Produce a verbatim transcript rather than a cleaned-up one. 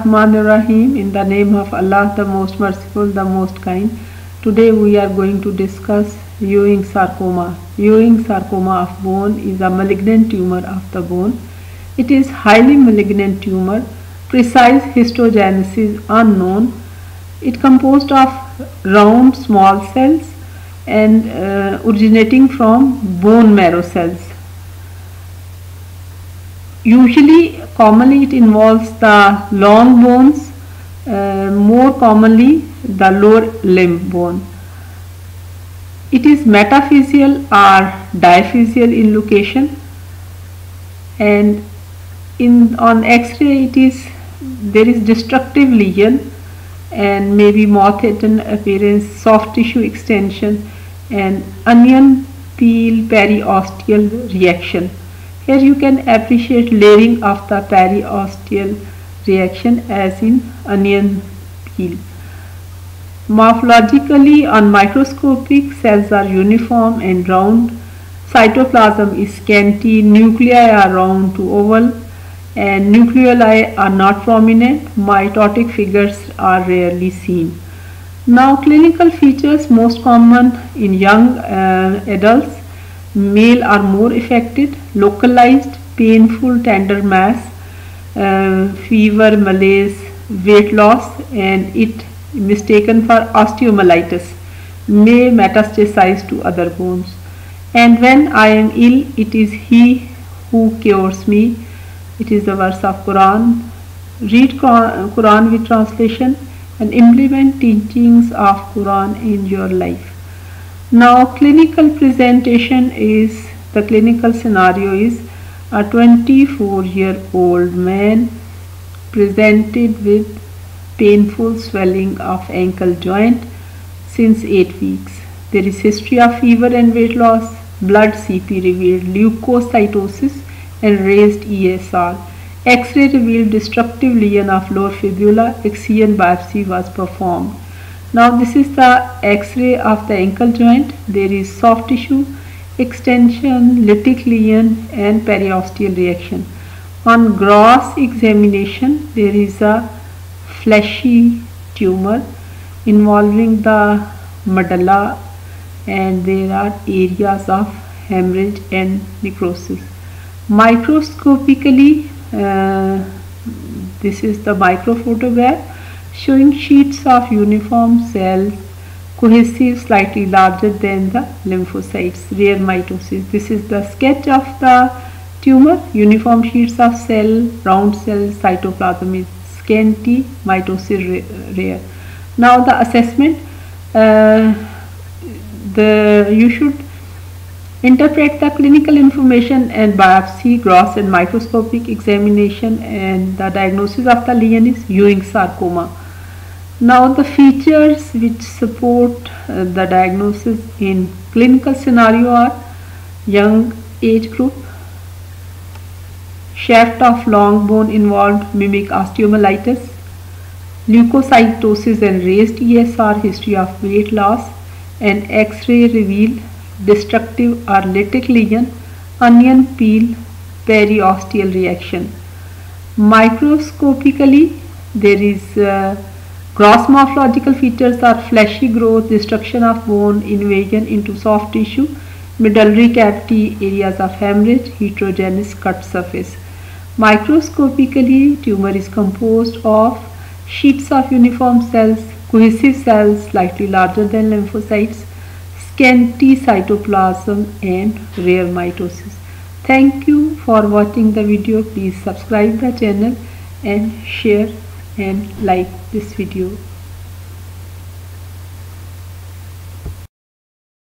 Bismillahirrahmanirrahim. In the name of Allah, the most merciful, the most kind. Today we are going to discuss Ewing sarcoma. Ewing sarcoma of bone is a malignant tumor of the bone. It is highly malignant tumor. Precise histogenesis unknown. It composed of round small cells and uh, originating from bone marrow cells. Usually, commonly it involves the long bones, uh, more commonly the lower limb bone. It is metaphyseal or diaphyseal in location, and in on X-ray it is there is destructive lesion and maybe moth-eaten appearance, soft tissue extension, and onion peel periosteal reaction. Here you can appreciate layering of the periosteal reaction as in onion peel. Morphologically, on microscopic, cells are uniform and round. Cytoplasm is scanty, nuclei are round to oval, and nucleoli are not prominent. Mitotic figures are rarely seen. Now, clinical features most common in young uh, adults. Male are more affected. Localized, painful, tender mass, uh, fever, malaise, weight loss, and it mistaken for osteomyelitis, may metastasize to other bones. And when I am ill, it is He who cures me. It is the verse of Quran. Read Quran with translation and implement teachings of Quran in your life. Now, clinical presentation is, the clinical scenario is a twenty-four year old man presented with painful swelling of ankle joint since eight weeks. There is history of fever and weight loss. Blood C P revealed leukocytosis and raised E S R. X-ray revealed destructive lesion of lower fibula. Excision biopsy was performed. Now this is the X-ray of the ankle joint. There is soft tissue extension, lytic lesion, and periosteal reaction. On gross examination, there is a fleshy tumor involving the medulla, and there are areas of hemorrhage and necrosis. Microscopically, uh, this is the microphotograph showing sheets of uniform cells, cohesive, slightly larger than the lymphocytes, rare mitosis. This is the sketch of the tumor, uniform sheets of cell, round cells, cytoplasm is scanty, mitosis rare. Now the assessment, uh, the you should interpret the clinical information and biopsy, gross and microscopic examination, and the diagnosis of the lesion is Ewing sarcoma. Now the features which support uh, the diagnosis in clinical scenario are young age group, shaft of long bone involved mimic osteomyelitis, leukocytosis and raised E S R, history of weight loss, and X-ray reveal destructive or lytic lesion, onion peel periosteal reaction. Microscopically, there is uh, gross morphological features are fleshy growth, destruction of bone, invasion into soft tissue, medullary cavity, areas of hemorrhage, heterogeneous cut surface. Microscopically, tumor is composed of sheets of uniform cells, cohesive cells slightly larger than lymphocytes, scanty cytoplasm, and rare mitosis. Thank you for watching the video. Please subscribe the channel and share and like this video.